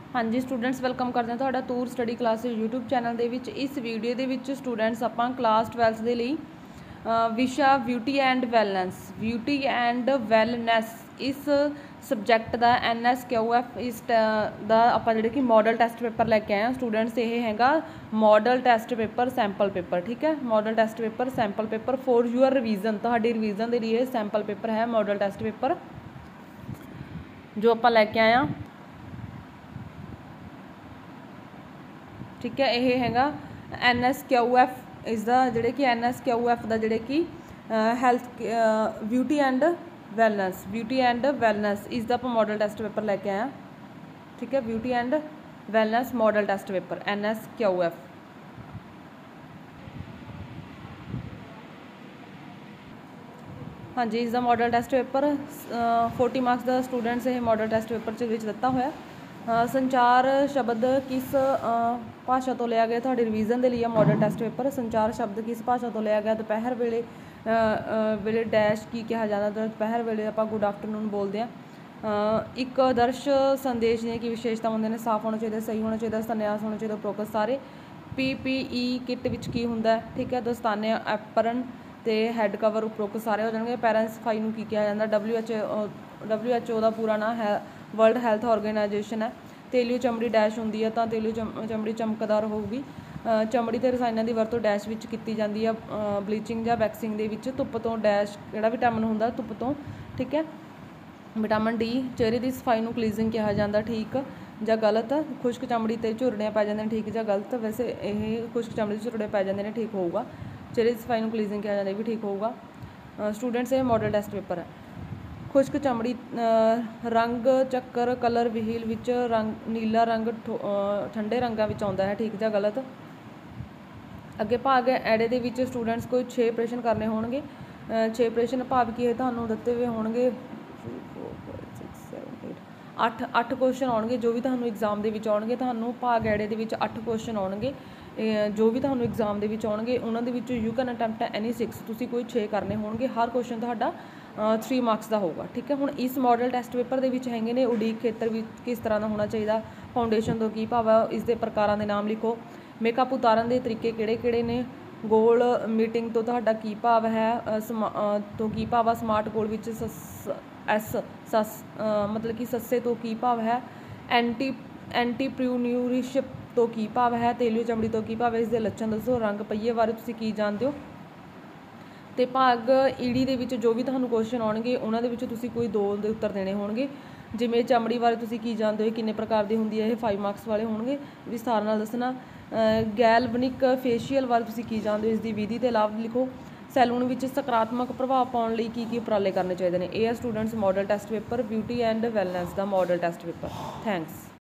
हाँ जी students welcome करते हैं तुहाडा Toor study classes YouTube channel दे विच। इस वीडियो दे विच स्टूडेंट्स आपां क्लास 12th दे लई विशा ब्यूटी एंड वैलनैस इस सबजैक्ट का NSQF इस दा आपां जिहड़े कि मॉडल टैसट पेपर लैके आए हैं स्टूडेंट्स। ये हैगा model test paper sample paper, ठीक है। Model test paper sample paper for your revision, तुहाडी रिवीजन के लिए सैंपल पेपर है मॉडल टैसट पेपर जो आपां लैके आए हैं, ठीक है। ये हैगा NSQF इसका जिहड़े कि NSQF का जिहड़े कि हैल्थ ब्यूटी एंड वैलनैस इसका आपां मॉडल टैसट पेपर लैके आए हैं, ठीक है। Beauty and wellness model test paper NSQF। हाँ जी इसका मॉडल टैसट पेपर 40 मार्क्स का स्टूडेंट्स ये मॉडल टैसट पेपर दिता होया। संचार शब्द किस भाषा तो लिया गया, थोड़ी रिवीजन के लिए मॉडल टैसट पेपर। संचार शब्द किस भाषा तो लिया गया, दोपहर वेले वेले डैश की कहा जाता, दोपहर वेले आप गुड आफ्टरनून बोलते हैं। एक आदर्श संदेश दी की विशेषता होंगे ने, साफ होना चाहिए, सही होना चाहिए, संन्यास होना चाहिए, उपरोक्त सारे। PPE किट विच की हुंदा है, ठीक है। दस्ताने एपरन तो हैड कवर उपरोक्त सारे हो जाएंगे। पैरेंट सफाई नूं की कहा जाता, WHO का पूरा नाम है वर्ल्ड हैल्थ ऑर्गेनाइजेशन है। तेलियो चमड़ी डैश होंदी है, तो तेलियो चमड़ी चमकदार होगी। चमड़ी ते रसायनों की वरतों डैश विच कीती जाती है, ब्लीचिंग या वैक्सिंग दे विच। धुप्प तो डैश जिहड़ा विटामिन होंदा धुप्प तो, ठीक है। विटामिन D चेहरे की सफाई नूं क्लीजिंग कहा जाता, ठीक ਜਾਂ गलत। खुश्क चमड़ी ते झुरड़ियाँ पै जांदियां, ठीक ਜਾਂ गलत। वैसे ये खुश्क चमड़ी झुरड़े पै जांदे ने, ठीक होगा। चेहरे की सफाई नूं क्लीजिंग कहा जाता, भी ठीक होगा। स्टूडेंट्स ये मॉडल टैसट पेपर है। खुश्क चमड़ी रंग चक्कर कलर व्हील विच रंग नीला रंग ठंडे रंगां विच आउंदा है, ठीक ਜਾਂ गलत। अगे भाग एड़े दे विच स्टूडेंट्स कोई 6 प्रश्न करने होणगे। 6 प्रश्न भाव की है तुहानूं दित्ते हुए होणगे 8 क्वेश्चन आउणगे जो भी तुहानूं एग्जाम दे विच आउणगे। तुहानूं भाग एड़े दे विच 8 क्वेश्चन आउणगे जो भी तुहानूं एग्जाम दे विच आउणगे। उन्हां दे विच यू कैन अटैम्प्ट एनी 6, तुसीं कोई 6 करने होणगे। हर क्वेश्चन तुहाडा 3 मार्क्स का होगा, ठीक है। हुण इस मॉडल टैसट पेपर दे विच हैगे ने उड़ीक खेतर भी किस तरह का होना चाहिए, फाउंडेशन तो की भाव है, इसके प्रकारां दे नाम लिखो। मेकअप उतारन के तरीके किहड़े-किहड़े ने, गोल मीटिंग तो तुहाडा की भाव है, तो की भाव है, स्मार्ट गोल विच सस मतलब कि सस्से तो की भाव है, एंटीप्रीन्यूरशिप तो की भाव है, तेलियो चमड़ी तो की भाव है, इसके लक्षण दसो। रंग पहिए बारे तुसीं की जानते हो। तो भाग ईड़ी दे विच जो भी तुहानूं क्वेश्चन आउणगे उन्हां दे विच तुसीं कोई 2 दे उत्तर देने होणगे। जिवें चमड़ी बारे तुसीं की जानते हो, किन्ने प्रकार दी हुंदी है, ये 5 मार्क्स वाले होणगे, विस्तार नाल दसना। गैल्वनिक फेशियल बारे तुसीं की जानते हो, इसकी विधि ते लाभ लिखो। सैलून विच सकारात्मक प्रभाव पाउण लई की उपराले करने चाहिए ने। ये है students model test paper beauty and wellness का मॉडल टैसट पेपर। थैंक्स।